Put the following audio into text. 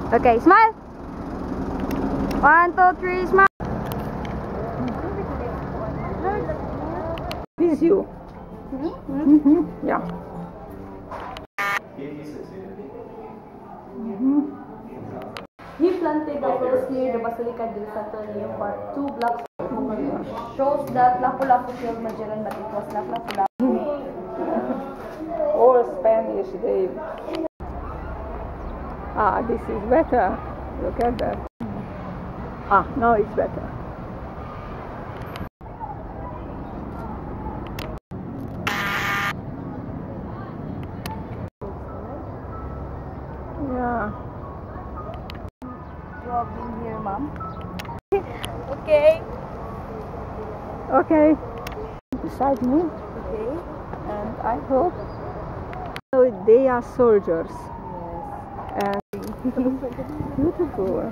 Okay, smile. 1, 2, 3, smile. This is you. Yeah. He planted the rose near the Basilica del Santo Niño for 2 blocks. Shows that Lapu-Lapu killed Magellan, but it was not Lapu-Lapu. All Spanish, they... Ah, this is better. Look at that. Ah, now it's better. Yeah. You have been here, Mom. Okay. Okay. Beside me. Okay. And I hope they are soldiers. Yes. And beautiful.